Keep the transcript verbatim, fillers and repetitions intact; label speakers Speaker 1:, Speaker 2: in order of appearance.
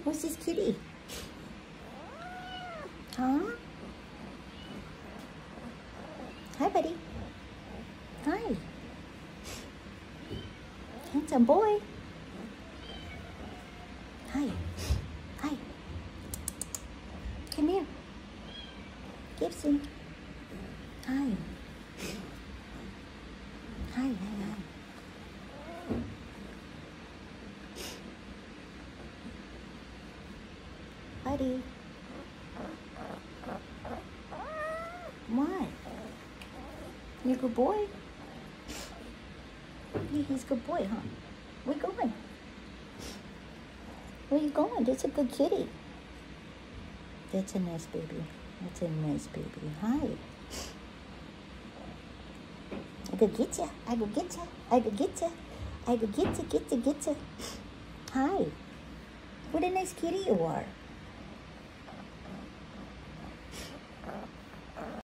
Speaker 1: Who's this kitty? Huh? Hi, buddy. Hi. Handsome boy. Hi. Hi. Come here. Gibson. Hi. Hi, hi, hi. Buddy. What? You a good boy? Yeah, he's a good boy, huh? Where you going? Where you going? That's a good kitty. That's a nice baby. That's a nice baby. Hi. I go get ya. I go get ya. I go get ya. I go get ya, get ya, get ya. Hi. What a nice kitty you are.